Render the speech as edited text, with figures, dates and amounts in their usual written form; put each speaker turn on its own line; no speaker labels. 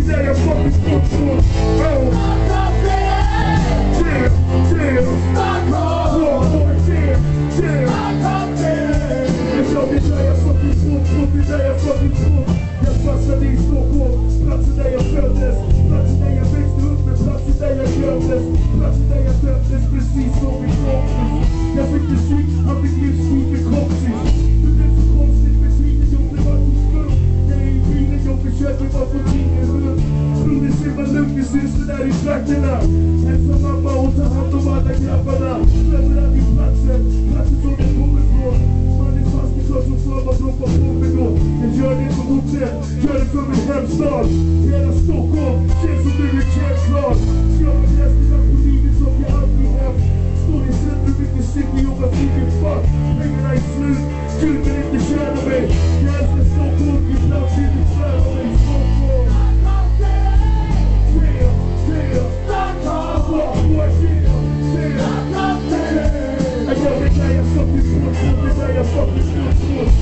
där jag fucking står på. Jag fastnade i Stockholm, platsen där jag föddes, platsen där jag växte upp, men platsen där jag gömdes, platsen där jag dömdes, precis som min kompis. Jag fick musik, han fick livsstil med kompis. Det blev så konstigt med tiden, jobbet var så skumt. Jag är i bilen, jobbet köper var på tiden runt. Broder ser man lugn med syster där i trakterna. Ensam mamma och tar hand om alla grabbarna. Överallt i platsen, platsen som jag kommer ifrån. Man är fast i klart som för vad droppar på mig då. Jag gör det på hotel, gör det för min hemstad. Hela Stockholm känns som du är självklar. Jag är resten på livet som jag aldrig haft. Står i centrum, mycket sitt och jobbar fliken fuck. Pengarna är slut, Gud vill inte tjäna mig. Jag älskar Stockholm, ibland vill du träna mig. Stockholm. Jag vet där jag fucking står, det där jag fucking står.